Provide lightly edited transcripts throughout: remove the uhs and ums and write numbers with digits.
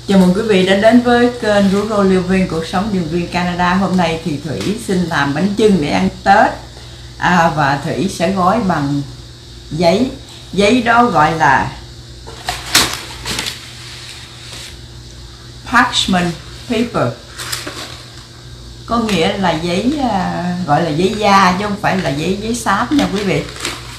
Chào mừng quý vị đã đến với kênh Rural Living Cuộc Sống Điền Viên Canada. Hôm nay thì Thủy xin làm bánh chưng để ăn Tết, và Thủy sẽ gói bằng giấy. Giấy đó gọi là parchment paper, có nghĩa là giấy, gọi là giấy da chứ không phải là giấy xám nha quý vị.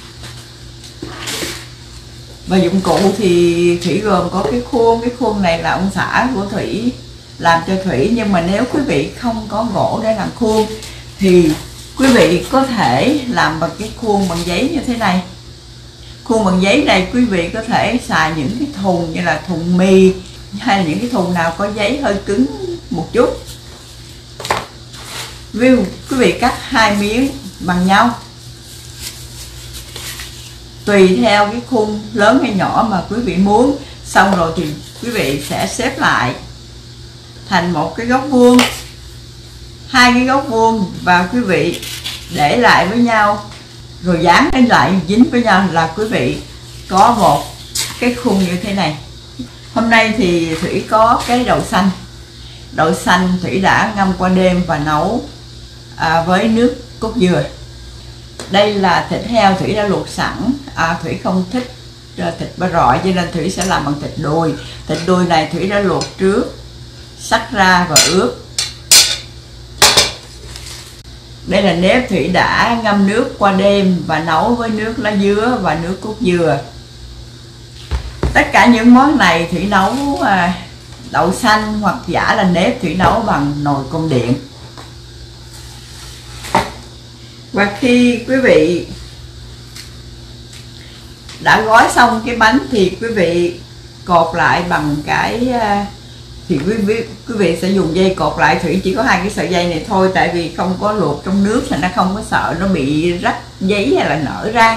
Và dụng cụ thì Thủy gồm có cái khuôn này là ông xã của Thủy làm cho Thủy, nhưng mà nếu quý vị không có gỗ để làm khuôn thì quý vị có thể làm bằng cái khuôn bằng giấy như thế này. Khuôn bằng giấy này quý vị có thể xài những cái thùng như là thùng mì hay là những cái thùng nào có giấy hơi cứng một chút. Quý vị cắt hai miếng bằng nhau tùy theo cái khuôn lớn hay nhỏ mà quý vị muốn. Xong rồi thì quý vị sẽ xếp lại thành một cái góc vuông, hai cái góc vuông, và quý vị để lại với nhau rồi dán lên lại dính với nhau là quý vị có một cái khuôn như thế này. Hôm nay thì Thủy có cái đậu xanh Thủy đã ngâm qua đêm và nấu với nước cốt dừa. Đây là thịt heo Thủy đã luộc sẵn. Thủy không thích thịt ba rọi cho nên Thủy sẽ làm bằng thịt đùi. Thịt đùi này Thủy đã luộc trước, xắt ra và ướp. Đây là nếp Thủy đã ngâm nước qua đêm và nấu với nước lá dứa và nước cốt dừa. Tất cả những món này Thủy nấu đậu xanh hoặc giả là nếp Thủy nấu bằng nồi cơm điện. Và khi quý vị đã gói xong cái bánh thì quý vị cột lại bằng cái, thì quý vị sẽ dùng dây cột lại. Thủy chỉ có hai cái sợi dây này thôi, tại vì không có luộc trong nước thì nó không có sợ nó bị rách giấy hay là nở ra.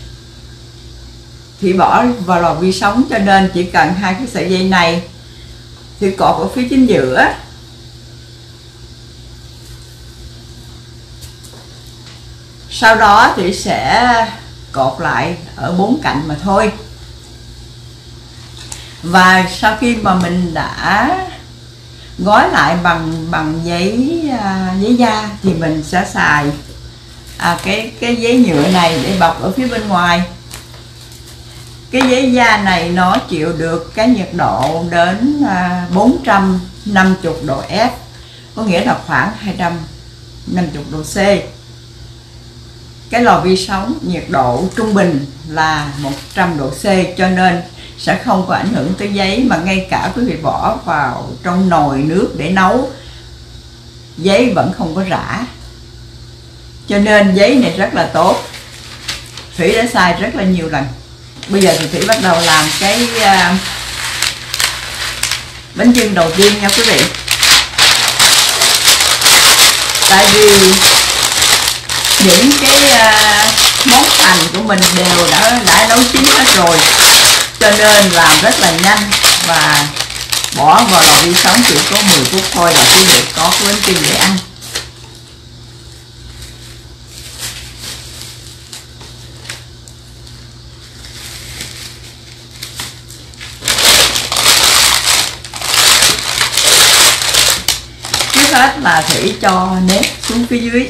Thủy bỏ vào lò vi sóng cho nên chỉ cần hai cái sợi dây này thì cột ở phía chính giữa. Sau đó thì sẽ cột lại ở bốn cạnh mà thôi. Và sau khi mà mình đã gói lại bằng giấy da thì mình sẽ xài cái giấy nhựa này để bọc ở phía bên ngoài. Cái giấy da này nó chịu được cái nhiệt độ đến 450 độ F, có nghĩa là khoảng 250 độ C. Cái lò vi sóng nhiệt độ trung bình là 100 độ C, cho nên sẽ không có ảnh hưởng tới giấy, mà ngay cả quý vị bỏ vào trong nồi nước để nấu, giấy vẫn không có rã. Cho nên giấy này rất là tốt. Thủy đã xài rất là nhiều lần. Bây giờ thì Thủy bắt đầu làm cái bánh chưng đầu tiên nha quý vị. Tại vì những cái món hành của mình đều đã nấu chín hết rồi, cho nên làm rất là nhanh, và bỏ vào lò vi sóng chỉ có 10 phút thôi là quý vị có cái bánh chưng để ăn. Trước hết là Thủy cho nếp xuống phía dưới.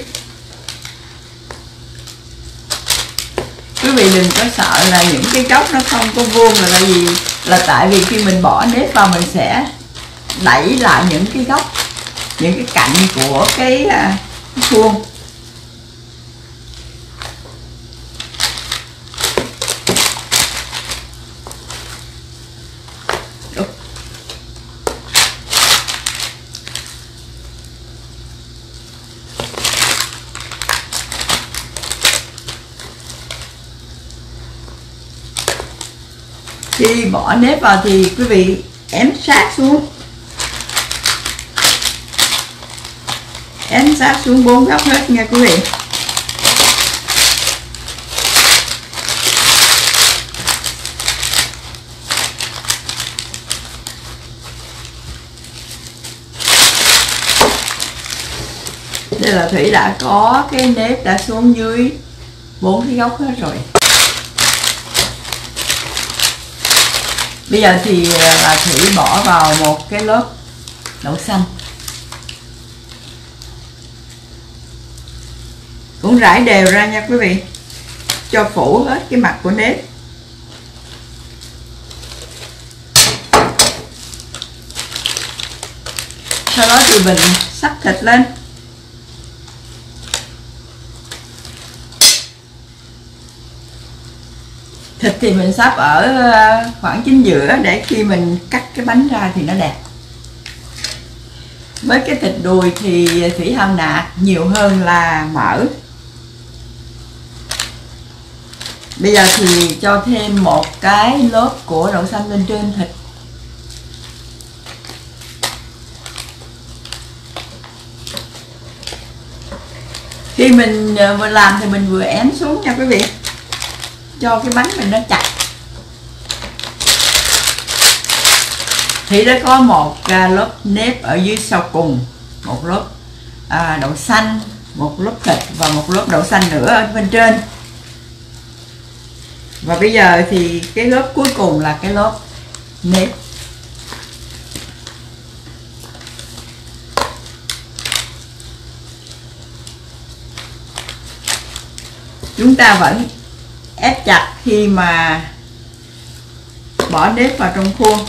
Quý vị đừng có sợ là những cái góc nó không có vuông, là tại vì khi mình bỏ nếp vào mình sẽ đẩy lại những cái góc, những cái cạnh của cái khuôn. Khi bỏ nếp vào thì quý vị ém sát xuống, ém sát xuống 4 góc hết nha quý vị. Đây là Thủy đã có cái nếp đã xuống dưới 4 cái góc hết rồi. Bây giờ thì là Thủy bỏ vào một cái lớp đậu xanh, cũng rải đều ra nha quý vị, cho phủ hết cái mặt của nếp. Sau đó thì mình sắp thịt lên. Thịt thì mình sắp ở khoảng chính giữa để khi mình cắt cái bánh ra thì nó đẹp. Với cái thịt đùi thì Thủy hâm nạc nhiều hơn là mỡ. Bây giờ thì cho thêm một cái lớp của đậu xanh lên trên thịt. Khi mình làm thì mình vừa ém xuống nha quý vị, cho cái bánh mình nó chặt. Thì đã có một lớp nếp ở dưới sau cùng, một lớp đậu xanh, một lớp thịt và một lớp đậu xanh nữa ở bên trên. Và bây giờ thì cái lớp cuối cùng là cái lớp nếp. Chúng ta vẫn ép chặt khi mà bỏ nếp vào trong khuôn.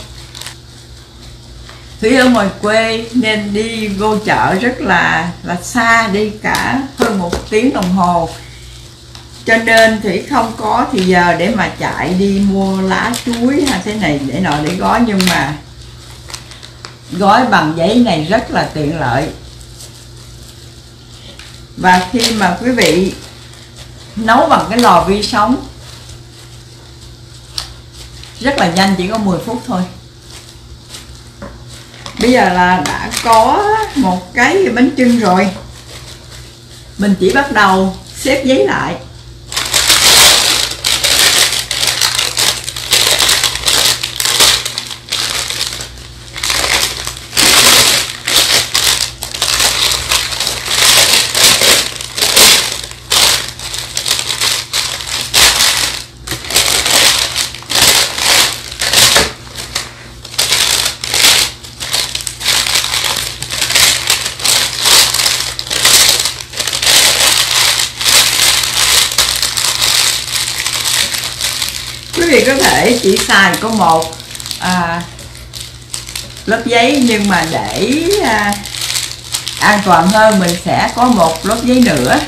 Thủy ở ngoài quê nên đi vô chợ rất là xa, đi cả hơn 1 tiếng đồng hồ, cho nên Thủy không có thì giờ để mà chạy đi mua lá chuối hay thế này để nọ để gói, nhưng mà gói bằng giấy này rất là tiện lợi. Và khi mà quý vị nấu bằng cái lò vi sóng rất là nhanh, chỉ có 10 phút thôi. Bây giờ là đã có một cái bánh chưng rồi, mình chỉ bắt đầu xếp giấy lại. Quý vị có thể chỉ xài có một lớp giấy, nhưng mà để an toàn hơn mình sẽ có một lớp giấy nữa.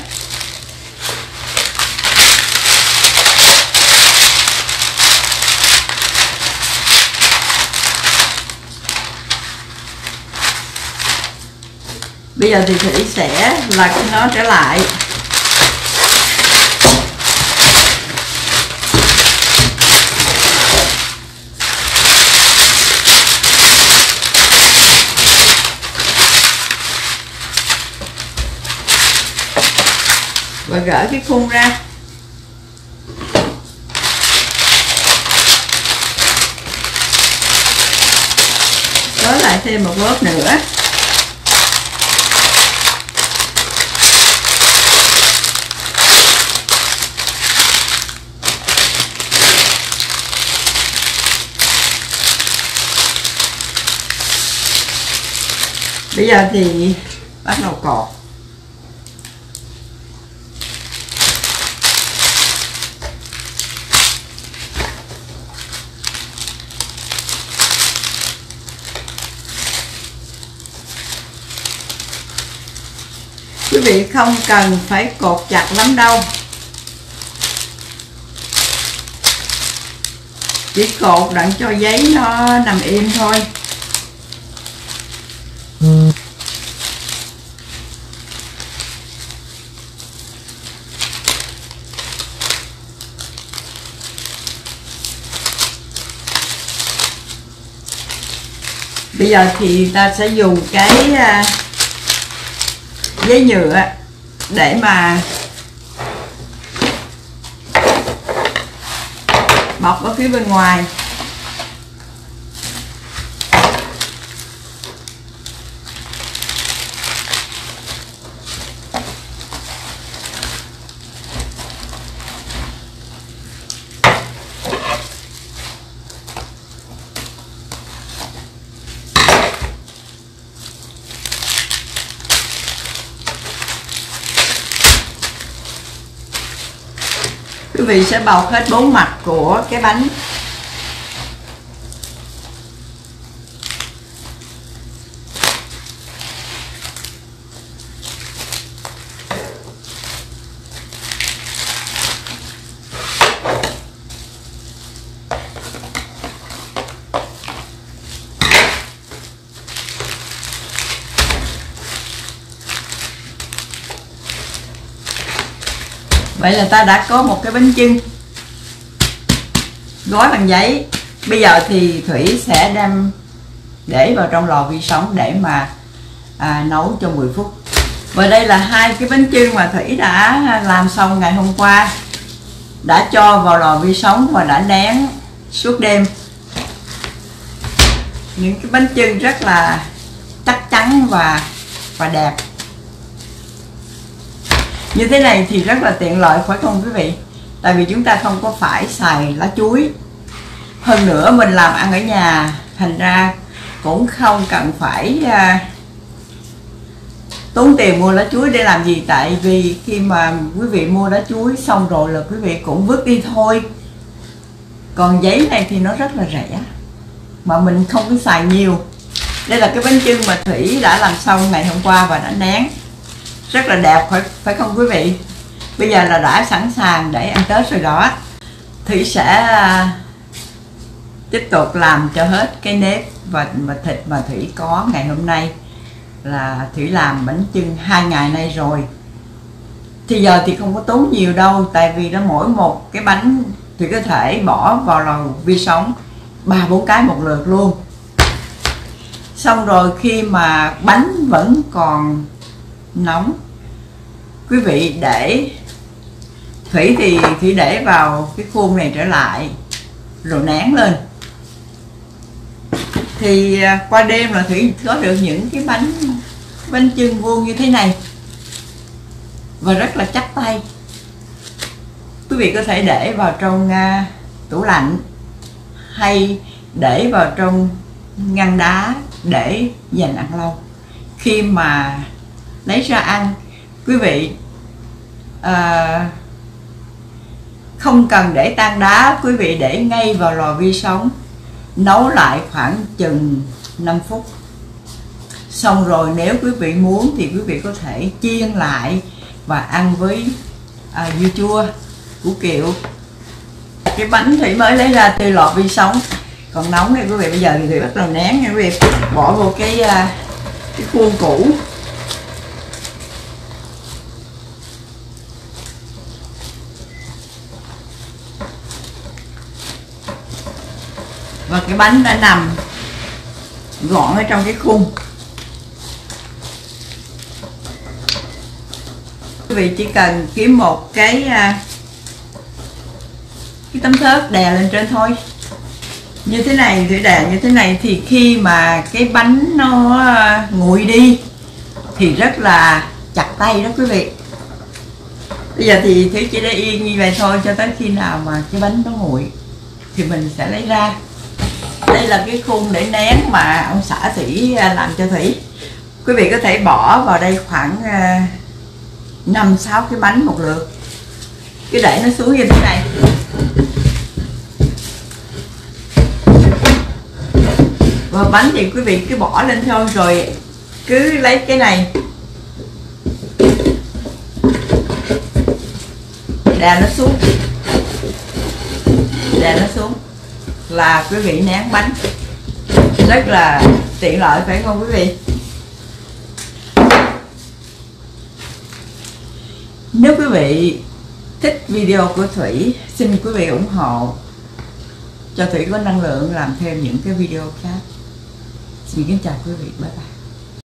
Bây giờ thì Thủy sẽ lật nó trở lại. Và gỡ cái khuôn ra. Gói lại thêm một lớp nữa. Bây giờ thì bắt đầu cột. Quý vị không cần phải cột chặt lắm đâu, chỉ cột đặng cho giấy nó nằm im thôi. Bây giờ thì ta sẽ dùng cái giấy nhựa để mà bọc ở phía bên ngoài. Quý vị sẽ bọc hết 4 mặt của cái bánh. Vậy là ta đã có một cái bánh chưng gói bằng giấy. Bây giờ thì Thủy sẽ đem để vào trong lò vi sóng để mà nấu cho 10 phút. Và đây là hai cái bánh chưng mà Thủy đã làm xong ngày hôm qua, đã cho vào lò vi sóng và đã nén suốt đêm. Những cái bánh chưng rất là chắc chắn và đẹp. Như thế này thì rất là tiện lợi, phải không quý vị? Tại vì chúng ta không có phải xài lá chuối. Hơn nữa mình làm ăn ở nhà, thành ra cũng không cần phải tốn tiền mua lá chuối để làm gì. Tại vì khi mà quý vị mua lá chuối xong rồi là quý vị cũng vứt đi thôi. Còn giấy này thì nó rất là rẻ, mà mình không có xài nhiều. Đây là cái bánh chưng mà Thủy đã làm xong ngày hôm qua và đã nén. Rất là đẹp, phải không quý vị? Bây giờ là đã sẵn sàng để ăn Tết rồi đó. Thủy sẽ tiếp tục làm cho hết cái nếp và thịt mà Thủy có ngày hôm nay. Là Thủy làm bánh chưng 2 ngày nay rồi. Thì giờ thì không có tốn nhiều đâu, tại vì nó mỗi một cái bánh Thủy có thể bỏ vào lò vi sóng 3-4 cái một lượt luôn. Xong rồi khi mà bánh vẫn còn nóng, quý vị để Thủy thì Thủy để vào cái khuôn này trở lại rồi nén lên. Thì qua đêm là Thủy có được những cái bánh chưng vuông như thế này và rất là chắc tay. Quý vị có thể để vào trong tủ lạnh hay để vào trong ngăn đá để dành ăn lâu. Khi mà lấy ra ăn, quý vị không cần để tan đá, quý vị để ngay vào lò vi sóng nấu lại khoảng chừng 5 phút. Xong rồi nếu quý vị muốn thì quý vị có thể chiên lại và ăn với dưa chua, củ kiệu. Cái bánh Thủy mới lấy ra từ lò vi sóng còn nóng này quý vị. Bây giờ thì Thủy bắt đầu nén nha quý vị, bỏ vô cái khuôn cũ. Và cái bánh đã nằm gọn ở trong cái khung. Quý vị chỉ cần kiếm một cái tấm thớt đè lên trên thôi. Như thế này, Thủy đè như thế này thì khi mà cái bánh nó nguội đi thì rất là chặt tay đó quý vị. Bây giờ thì Thủy chỉ để yên như vậy thôi cho tới khi nào mà cái bánh nó nguội thì mình sẽ lấy ra. Đây là cái khuôn để nén mà ông xã Thủy làm cho Thủy. Quý vị có thể bỏ vào đây khoảng 5-6 cái bánh một lượt, cứ để nó xuống như thế này. Và bánh thì quý vị cứ bỏ lên thôi, rồi cứ lấy cái này đè nó xuống, đè nó xuống là quý vị nén bánh. Rất là tiện lợi phải không quý vị? Nếu quý vị thích video của Thủy, xin quý vị ủng hộ cho Thủy có năng lượng làm thêm những cái video khác. Xin kính chào quý vị, bye bye.